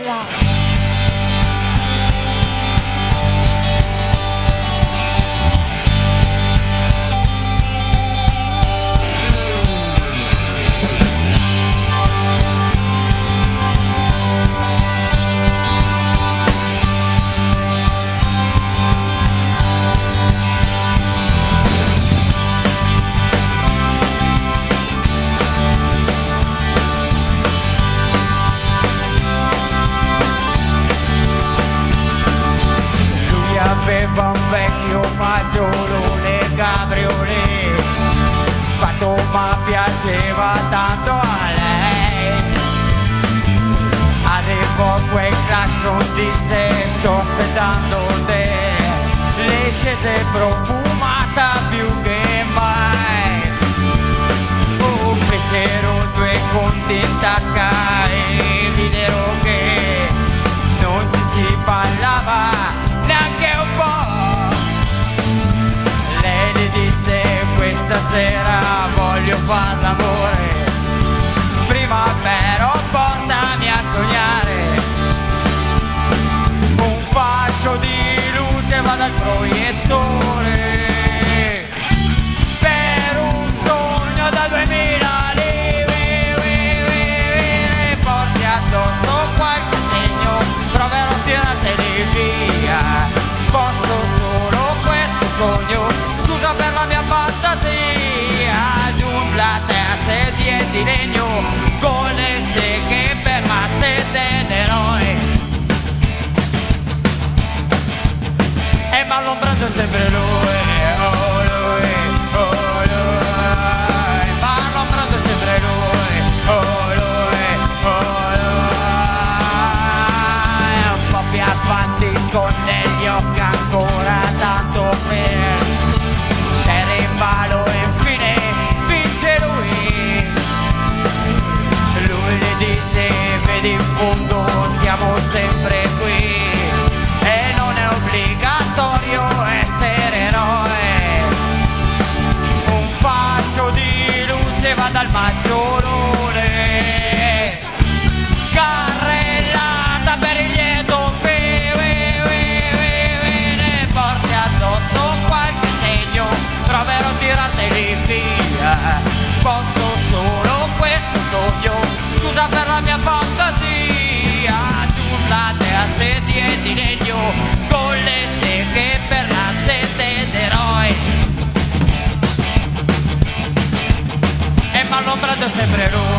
Italia. Aveva un vecchio maggiolone cabriolet, sfatto ma piaceva tanto a lei. Arrivò quel clacson, disse sto aspettando te, lei scese profumata più che mai. Fecero due conti in tasca e videro che non ci si parlava neanche un po'. Lei le disse questa sera voglio far l'amore, prima però portami a sognare. Un fascio di luce va dal proiettore per un sogno da 2000 lire. Porti addosso qualche segno, proverò a tirarteli via. Posso solo questo sogno, scusa per la mia fantasia. Giunglate a sedie di legno con le seghe per la sete d'eroe. E m'allombrando sempre lui, oh lui, oh lui. M'allombrando sempre lui, oh lui, oh lui. Un po' più avanti con negli occhi ancora tanto per rimballo e infine vince lui. Lui gli dice vedi in fondo siamo sempre qui e non è obbligatorio essere eroe. Un fascio di luce va dal maggiolone, carrellata per il lieto. Proverò a tirarteli via. Posso solo questo sogno, scusa per la mia fantasia. Giunglate a sedie di legno con le seghe per la sete d'eroe. E m'allombrando sempre lui.